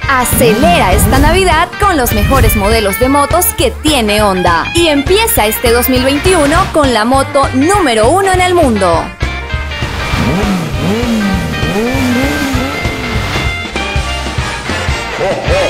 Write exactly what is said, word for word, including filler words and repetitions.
Acelera esta Navidad con los mejores modelos de motos que tiene Honda. Y empieza este dos mil veintiuno con la moto número uno en el mundo. Oh, oh.